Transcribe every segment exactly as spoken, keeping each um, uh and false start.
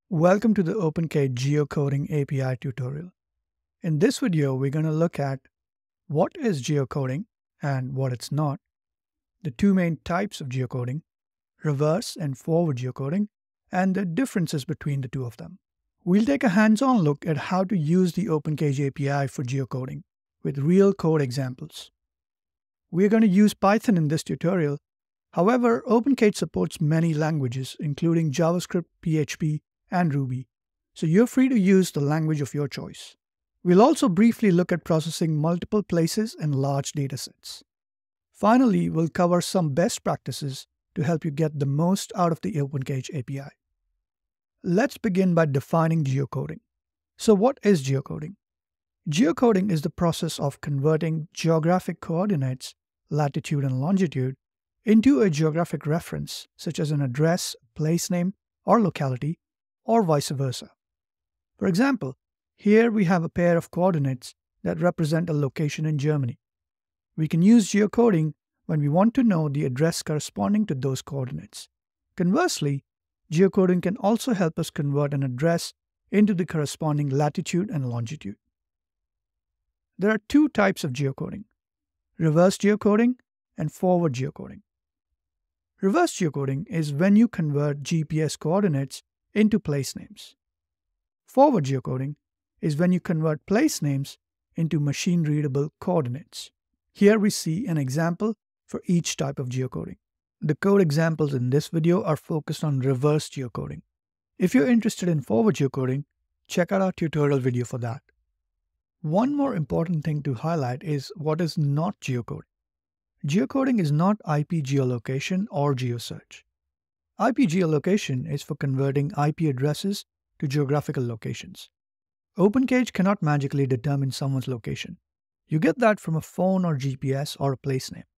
Welcome to the OpenCage Geocoding A P I tutorial. In this video, we're going to look at what is geocoding and what it's not, the two main types of geocoding, reverse and forward geocoding, and the differences between the two of them. We'll take a hands-on look at how to use the OpenCage A P I for geocoding with real code examples. We're going to use Python in this tutorial. However, OpenCage supports many languages, including JavaScript, P H P, and Ruby, so you're free to use the language of your choice. We'll also briefly look at processing multiple places and large datasets. Finally, we'll cover some best practices to help you get the most out of the OpenCage A P I. Let's begin by defining geocoding. So what is geocoding? Geocoding is the process of converting geographic coordinates, latitude and longitude, into a geographic reference, such as an address, place name, or locality, or vice versa. For example, here we have a pair of coordinates that represent a location in Germany. We can use geocoding when we want to know the address corresponding to those coordinates. Conversely, geocoding can also help us convert an address into the corresponding latitude and longitude. There are two types of geocoding: reverse geocoding and forward geocoding. Reverse geocoding is when you convert G P S coordinates into place names. Forward geocoding is when you convert place names into machine-readable coordinates. Here we see an example for each type of geocoding. The code examples in this video are focused on reverse geocoding. If you're interested in forward geocoding, check out our tutorial video for that. One more important thing to highlight is what is not geocoding. Geocoding is not I P geolocation or geosearch. I P geolocation is for converting I P addresses to geographical locations. OpenCage cannot magically determine someone's location. You get that from a phone or G P S or a place name.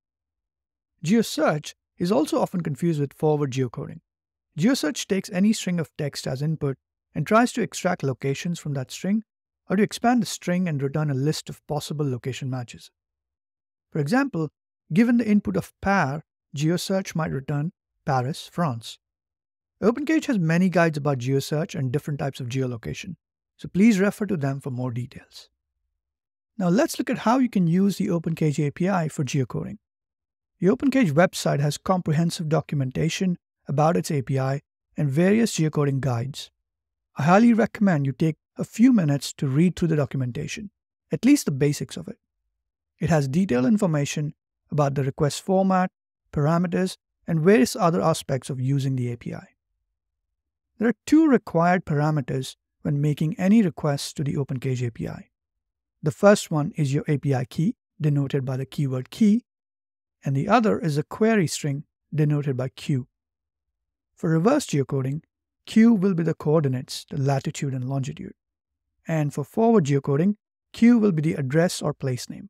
Geosearch is also often confused with forward geocoding. Geosearch takes any string of text as input and tries to extract locations from that string, or to expand the string and return a list of possible location matches. For example, given the input of par, Geosearch might return Paris, France. OpenCage has many guides about geosearch and different types of geolocation, so please refer to them for more details. Now let's look at how you can use the OpenCage A P I for geocoding. The OpenCage website has comprehensive documentation about its A P I and various geocoding guides. I highly recommend you take a few minutes to read through the documentation, at least the basics of it. It has detailed information about the request format, parameters, and various other aspects of using the A P I. There are two required parameters when making any requests to the OpenCage A P I. The first one is your A P I key, denoted by the keyword key, and the other is a query string, denoted by Q. For reverse geocoding, Q will be the coordinates, the latitude and longitude. And for forward geocoding, Q will be the address or place name.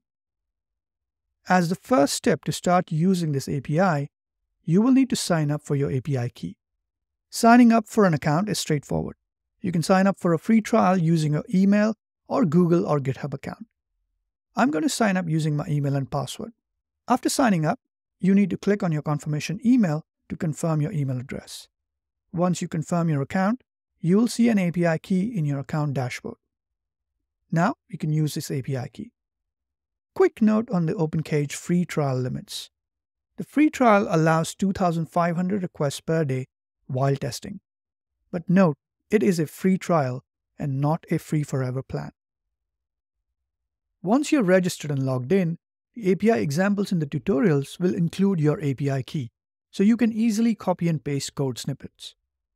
As the first step to start using this A P I, you will need to sign up for your A P I key. Signing up for an account is straightforward. You can sign up for a free trial using your email or Google or GitHub account. I'm going to sign up using my email and password. After signing up, you need to click on your confirmation email to confirm your email address. Once you confirm your account, you will see an A P I key in your account dashboard. Now you can use this A P I key. Quick note on the OpenCage free trial limits. The free trial allows two thousand five hundred requests per day while testing. But note, it is a free trial and not a free forever plan. Once you're registered and logged in, the A P I examples in the tutorials will include your A P I key, so you can easily copy and paste code snippets.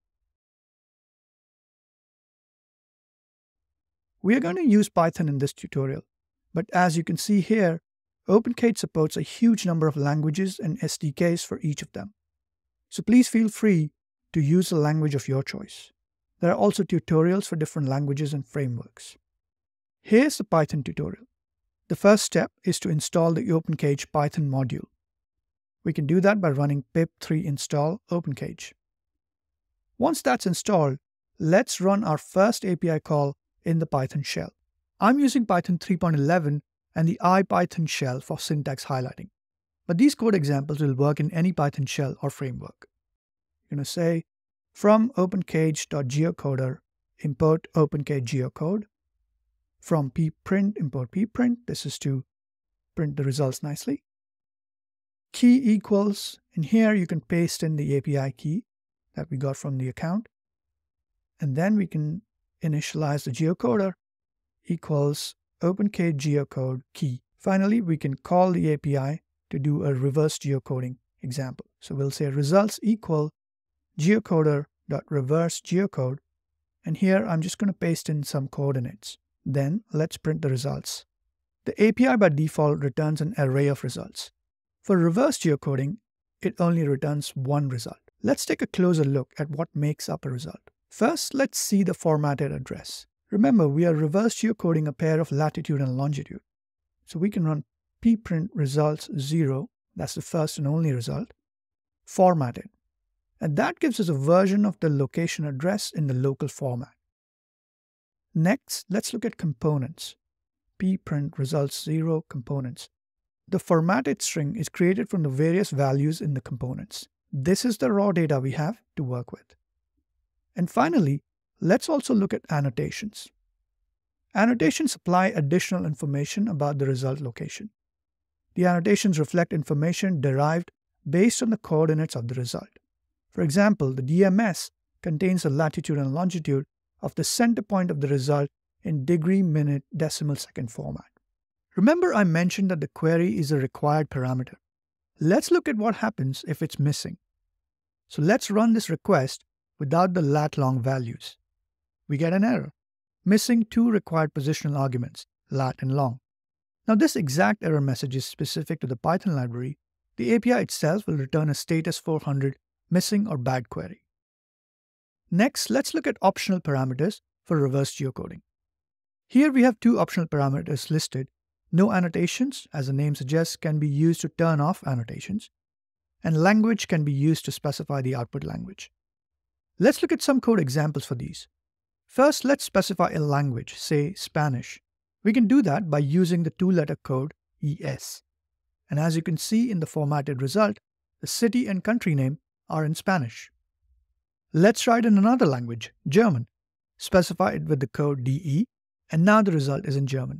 We are going to use Python in this tutorial, but as you can see here, OpenCage supports a huge number of languages and S D Ks for each of them. So please feel free to use the language of your choice. There are also tutorials for different languages and frameworks. Here's the Python tutorial. The first step is to install the OpenCage Python module. We can do that by running pip three install OpenCage. Once that's installed, let's run our first A P I call in the Python shell. I'm using Python three point eleven and the IPython shell for syntax highlighting. But these code examples will work in any Python shell or framework. You're going to say From opencage.geocoder, import OpenCage geocode. From pprint, import pprint. This is to print the results nicely. Key equals, and here you can paste in the A P I key that we got from the account. And then we can initialize the geocoder equals OpenCage geocode key. Finally, we can call the A P I to do a reverse geocoding example. So we'll say results equal geocoder.reverse geocode. And here I'm just going to paste in some coordinates. Then let's print the results. The A P I by default returns an array of results. For reverse geocoding, it only returns one result. Let's take a closer look at what makes up a result. First, let's see the formatted address. Remember, we are reverse geocoding a pair of latitude and longitude. So we can run pprint results zero, that's the first and only result, formatted. And that gives us a version of the location address in the local format. Next, let's look at components. Pprint results zero components. The formatted string is created from the various values in the components. This is the raw data we have to work with. And finally, let's also look at annotations. Annotations supply additional information about the result location. The annotations reflect information derived based on the coordinates of the result. For example, the D M S contains the latitude and longitude of the center point of the result in degree, minute, decimal second format. Remember I mentioned that the query is a required parameter. Let's look at what happens if it's missing. So let's run this request without the lat long values. We get an error, missing two required positional arguments, lat and long. Now this exact error message is specific to the Python library. The A P I itself will return a status four hundred missing or bad query. Next, let's look at optional parameters for reverse geocoding. Here we have two optional parameters listed. No annotations, as the name suggests, can be used to turn off annotations, and language can be used to specify the output language. Let's look at some code examples for these. First, let's specify a language, say Spanish. We can do that by using the two-letter code E S. And as you can see in the formatted result, the city and country name are in Spanish. Let's try it in another language, German. Specify it with the code D E, and now the result is in German.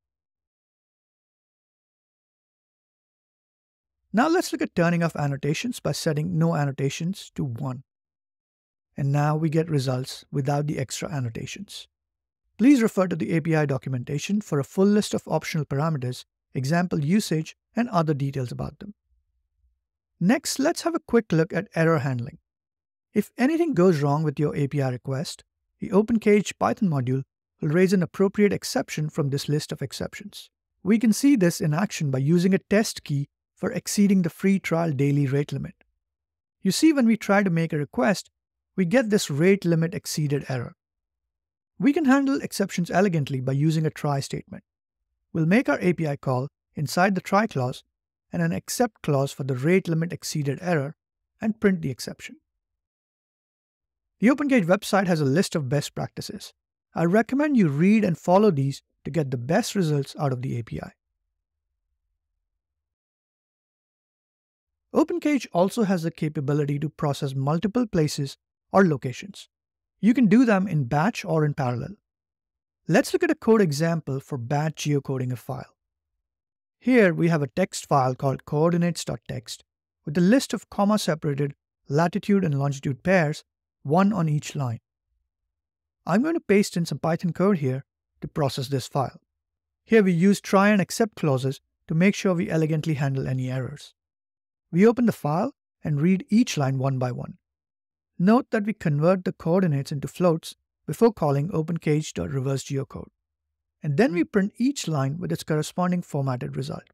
Now let's look at turning off annotations by setting no annotations to one. And now we get results without the extra annotations. Please refer to the A P I documentation for a full list of optional parameters, example usage, and other details about them. Next, let's have a quick look at error handling. If anything goes wrong with your A P I request, the OpenCage Python module will raise an appropriate exception from this list of exceptions. We can see this in action by using a test key for exceeding the free trial daily rate limit. You see, when we try to make a request, we get this rate limit exceeded error. We can handle exceptions elegantly by using a try statement. We'll make our A P I call inside the try clause and an except clause for the rate limit exceeded error and print the exception. The OpenCage website has a list of best practices. I recommend you read and follow these to get the best results out of the A P I. OpenCage also has the capability to process multiple places or locations. You can do them in batch or in parallel. Let's look at a code example for batch geocoding a file. Here we have a text file called coordinates.txt with a list of comma-separated latitude and longitude pairs, one on each line. I'm going to paste in some Python code here to process this file. Here we use try and except clauses to make sure we elegantly handle any errors. We open the file and read each line one by one. Note that we convert the coordinates into floats before calling opencage.reverseGeocode. And then we print each line with its corresponding formatted result.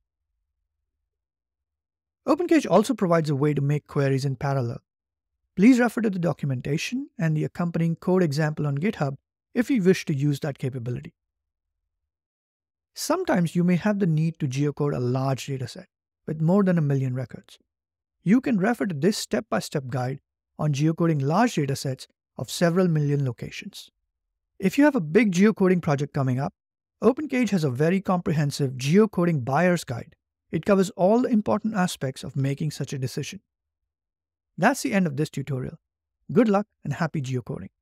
OpenCage also provides a way to make queries in parallel. Please refer to the documentation and the accompanying code example on GitHub if you wish to use that capability. Sometimes you may have the need to geocode a large dataset with more than a million records. You can refer to this step-by-step guide on geocoding large datasets of several million locations. If you have a big geocoding project coming up, OpenCage has a very comprehensive geocoding buyer's guide. It covers all the important aspects of making such a decision. That's the end of this tutorial. Good luck and happy geocoding.